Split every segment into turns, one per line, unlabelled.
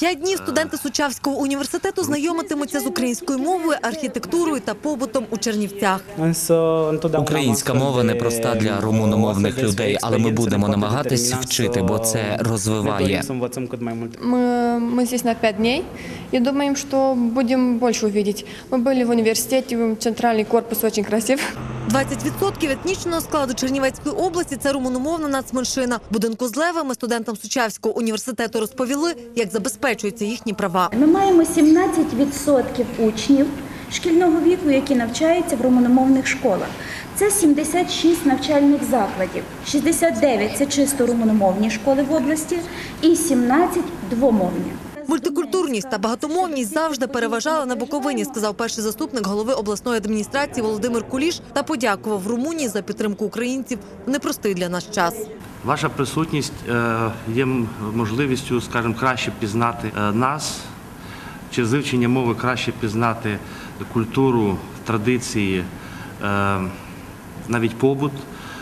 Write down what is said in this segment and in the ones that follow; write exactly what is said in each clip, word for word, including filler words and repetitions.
П'ять днів студенти Сучавського університету знайомитимуться з українською мовою, архітектурою та побутом у Чернівцях.
Українська мова непроста для румуномовних людей, але ми будемо намагатись вчити, бо це розвиває.
Мы, мы здесь на пять дней и думаем, что будем больше увидеть. Мы были в университете, центральный корпус очень красив.
двадцять відсотків етнічного складу Чернівецької області – це румуномовна нацменшина. В будинку з Левами студентам Сучавського університету розповіли, як забезпечуються їхні права.
Ми маємо сімнадцять відсотків учнів шкільного віку, які навчаються в румуномовних школах. Це сімдесят шість навчальних закладів, шістдесят дев'ять – це чисто румуномовні школи в області і сімнадцять – двомовні.
Мультикультурність та багатомовність завжди переважали на Буковині, сказав перший заступник голови обласної адміністрації Володимир Куліш та подякував Румунії за підтримку українців в непростий для нас час.
Ваша присутність є можливістю, скажімо, краще пізнати нас, через вивчення мови краще пізнати культуру, традиції, навіть побут.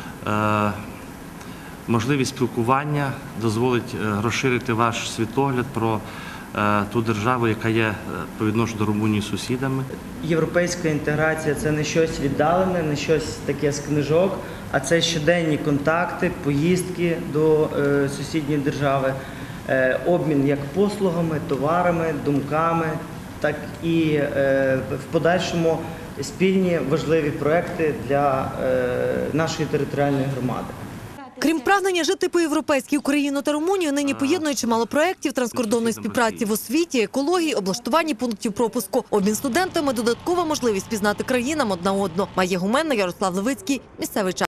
Можливість спілкування дозволить розширити ваш світогляд про ту державу, яка є по відношенню до Румунії сусідами.
Європейська інтеграція – це не щось віддалене, не щось таке з книжок, а це щоденні контакти, поїздки до е, сусідньої держави, е, обмін як послугами, товарами, думками, так і е, в подальшому спільні важливі проекти для е, нашої територіальної громади.
Крім прагнення жити по-європейськи Україну та Румунію, нині поєднує чимало проєктів транскордонної співпраці в освіті, екології, облаштуванні пунктів пропуску. Обмін студентами – додаткова можливість пізнати країнам одна одну. Майя Гуменна, Ярослав Левицький. Місцевий час.